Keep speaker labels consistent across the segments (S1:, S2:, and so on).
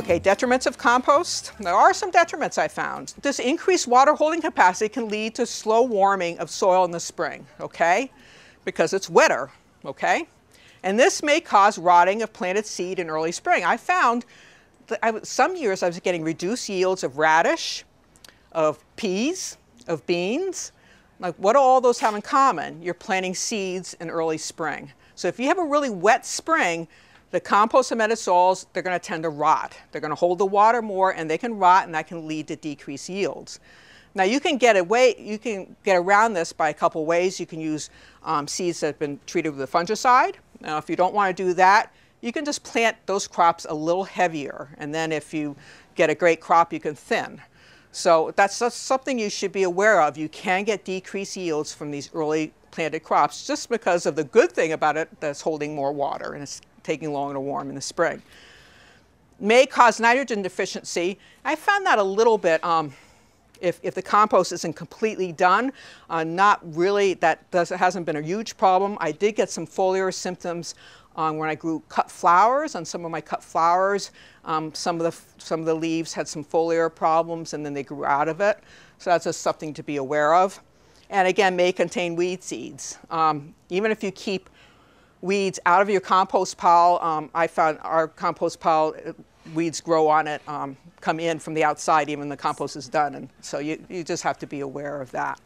S1: Okay, detriments of compost. There are some detriments I found. This increased water holding capacity can lead to slow warming of soil in the spring, okay? Because it's wetter, okay? And this may cause rotting of planted seed in early spring. I found that some years I was getting reduced yields of radish, of peas, of beans. Like, what do all those have in common? You're planting seeds in early spring. So if you have a really wet spring, the compost amended soils, they're going to tend to rot. They're going to hold the water more and they can rot, and that can lead to decreased yields. Now you can get around this by a couple ways. You can use seeds that have been treated with a fungicide. Now if you don't want to do that, you can just plant those crops a little heavier, and then if you get a great crop, you can thin. So that's something you should be aware of. You can get decreased yields from these early planted crops just because of the good thing about it, that's holding more water and it's taking longer to warm in the spring. May cause nitrogen deficiency. I found that a little bit if the compost isn't completely done. Not really, hasn't been a huge problem. I did get some foliar symptoms when I grew cut flowers. On some of my cut flowers, some of the leaves had some foliar problems, and then they grew out of it. So that's just something to be aware of. And again, may contain weed seeds. Even if you keep weeds out of your compost pile, I found our compost pile, weeds grow on it, come in from the outside even when the compost is done, and so you just have to be aware of that.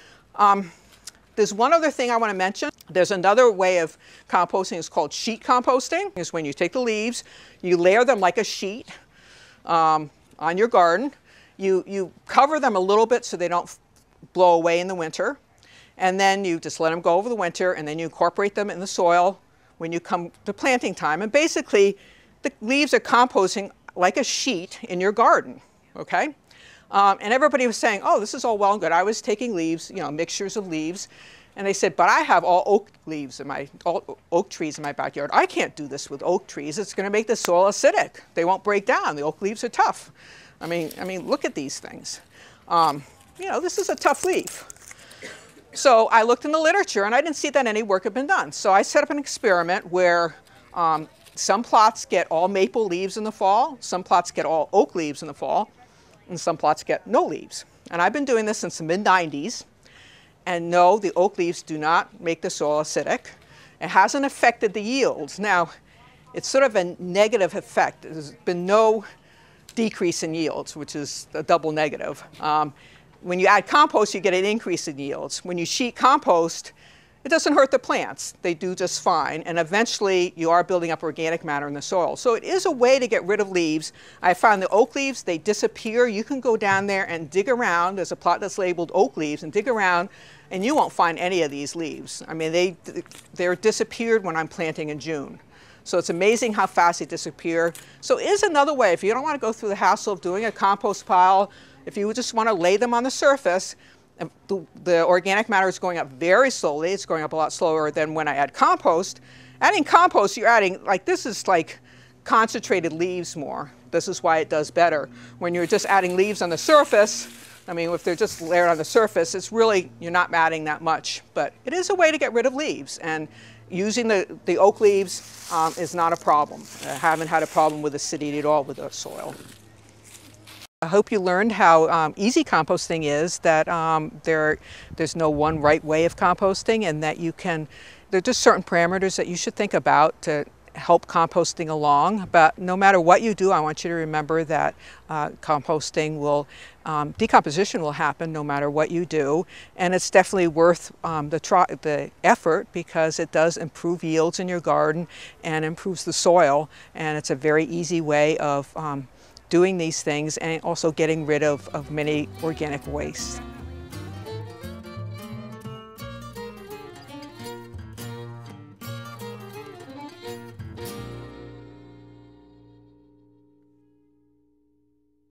S1: There's one other thing I want to mention. There's another way of composting. It's called sheet composting. It's when you take the leaves, you layer them like a sheet on your garden. You cover them a little bit so they don't blow away in the winter. And then you just let them go over the winter, and then you incorporate them in the soil when you come to planting time. And basically, the leaves are composting like a sheet in your garden, okay? And everybody was saying, oh, this is all well and good. I was taking leaves, you know, mixtures of leaves, and they said, but I have all oak leaves all oak trees in my backyard. I can't do this with oak trees. It's going to make the soil acidic. They won't break down. The oak leaves are tough. I mean, look at these things. You know, this is a tough leaf. So I looked in the literature, and I didn't see that any work had been done. So I set up an experiment where some plots get all maple leaves in the fall, some plots get all oak leaves in the fall, and some plots get no leaves. And I've been doing this since the mid-90s. And no, the oak leaves do not make the soil acidic. It hasn't affected the yields. Now, it's sort of a negative effect. There's been no decrease in yields, which is a double negative. When you add compost, you get an increase in yields. When you sheet compost, it doesn't hurt the plants. They do just fine. And eventually, you are building up organic matter in the soil. So it is a way to get rid of leaves. I found the oak leaves, they disappear. You can go down there and dig around. There's a plot that's labeled oak leaves, and dig around, and you won't find any of these leaves. I mean, they're disappeared when I'm planting in June. So it's amazing how fast they disappear. So it is another way. If you don't want to go through the hassle of doing a compost pile, if you just want to lay them on the surface, the organic matter is going up very slowly. It's going up a lot slower than when I add compost. Adding compost, you're adding, like, this is like concentrated leaves more. This is why it does better. When you're just adding leaves on the surface, I mean, if they're just layered on the surface, it's really, you're not adding that much. But it is a way to get rid of leaves. And using the oak leaves is not a problem. I haven't had a problem with acidity at all with the soil. I hope you learned how easy composting is, that there's no one right way of composting, and that there are just certain parameters that you should think about to help composting along. But no matter what you do, I want you to remember that decomposition will happen no matter what you do, and it's definitely worth the effort, because it does improve yields in your garden and improves the soil, and it's a very easy way of doing these things and also getting rid of many organic wastes.